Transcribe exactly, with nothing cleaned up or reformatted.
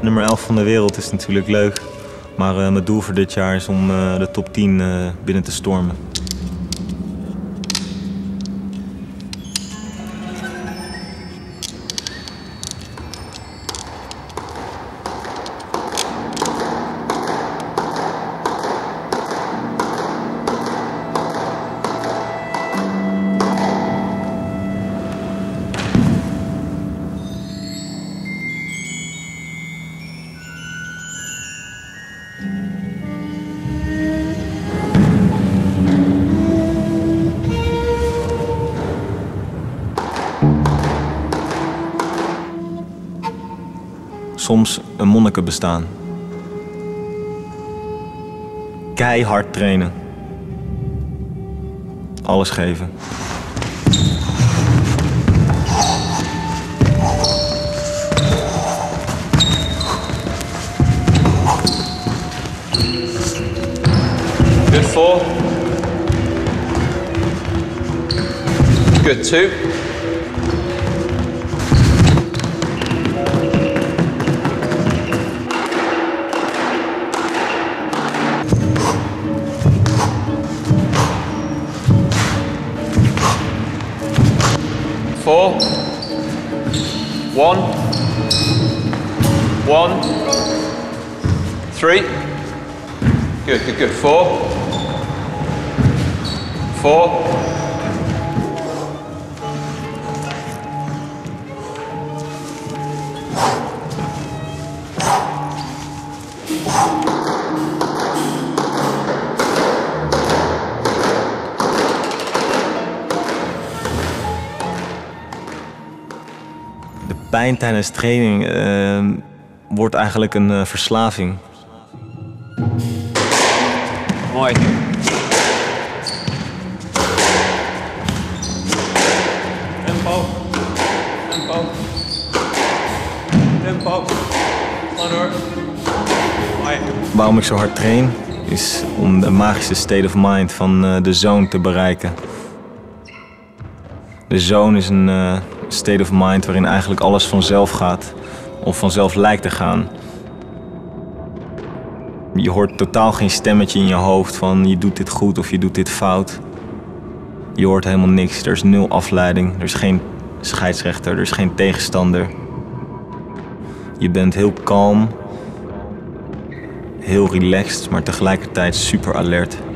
Nummer elf van de wereld is natuurlijk leuk. Maar uh, mijn doel voor dit jaar is om uh, de top tien uh, binnen te stormen. Soms een monnikenbestaan. Keihard trainen. Alles geven. Good four. Good two. Four, one, one, three, good, good, good, four, four, Pijn tijdens training uh, wordt eigenlijk een uh, verslaving. Mooi. Tempo. Tempo. Tempo. Gewoon. Mooi. Waarom ik zo hard train is om de magische state of mind van uh, de zone te bereiken. De zone is een uh, state of mind waarin eigenlijk alles vanzelf gaat of vanzelf lijkt te gaan. Je hoort totaal geen stemmetje in je hoofd van je doet dit goed of je doet dit fout. Je hoort helemaal niks, er is nul afleiding, er is geen scheidsrechter, er is geen tegenstander. Je bent heel kalm, heel relaxed, maar tegelijkertijd super alert.